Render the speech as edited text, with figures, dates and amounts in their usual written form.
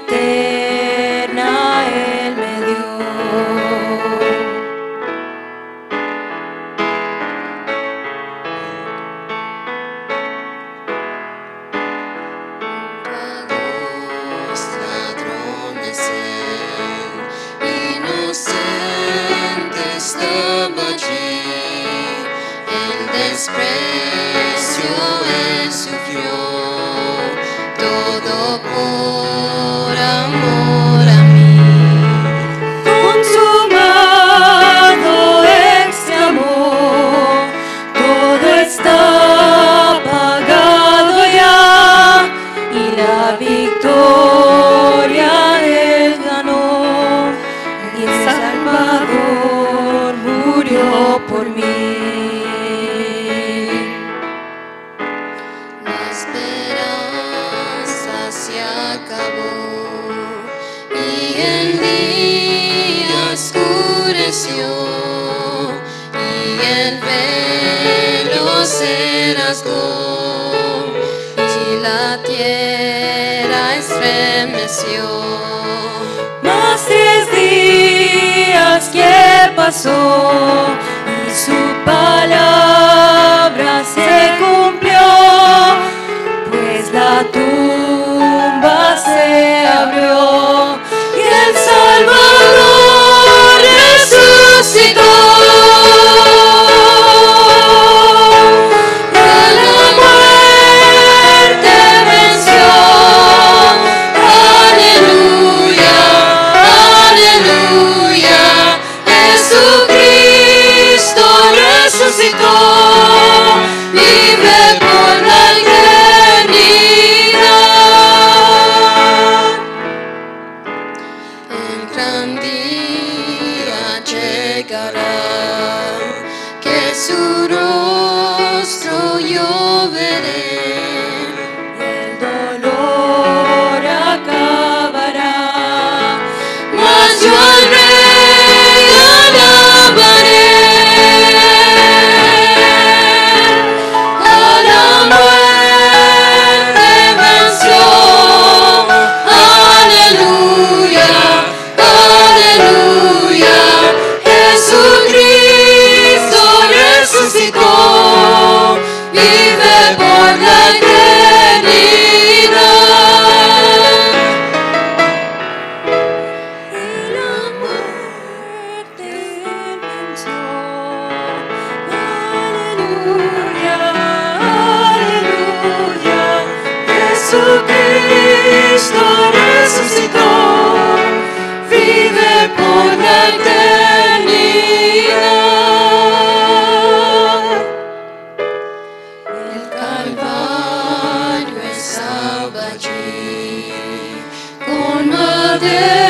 eterna Él me dio. Desprecio Él sufrió, todo por amor a mí. Consumado exclamó, todo está pagado ya, y la victoria Él ganó, y el Salvador murió por mí. Y el velo se rasgó y la tierra estremeció. Más 3 días que pasó y su palabra se cumplió, pues la tumba se abrió y el Salvador resucitó. A la muerte venció. Aleluya, aleluya. Jesucristo resucitó. Vive por la eternidad. El gran día llegará, que su rostro yo veré. El dolor acabará, Mas yo al Rey alabaré. A la muerte venció. Aleluya, aleluya. Jesucristo resucitó. Vive por la eternidad. y la muerte venció. Aleluya, aleluya. Jesucristo resucitó. Vive por la eternidad. El Calvario estaba allí con madera.